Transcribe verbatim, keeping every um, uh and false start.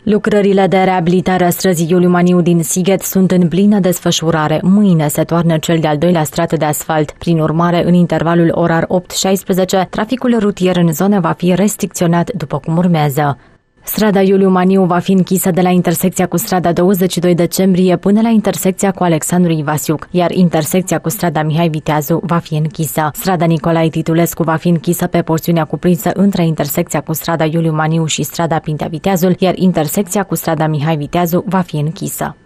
Lucrările de reabilitare a străzii Iuliu Maniu din Sighet sunt în plină desfășurare. Mâine se toarnă cel de-al doilea strat de asfalt. Prin urmare, în intervalul orar opt șaisprezece, traficul rutier în zonă va fi restricționat după cum urmează. Strada Iuliu Maniu va fi închisă de la intersecția cu strada douăzeci și doi decembrie până la intersecția cu Alexandru Ivasiuc, iar intersecția cu strada Mihai Viteazu va fi închisă. Strada Nicolae Titulescu va fi închisă pe porțiunea cuprinsă între intersecția cu strada Iuliu Maniu și strada Pintea Viteazul, iar intersecția cu strada Mihai Viteazu va fi închisă.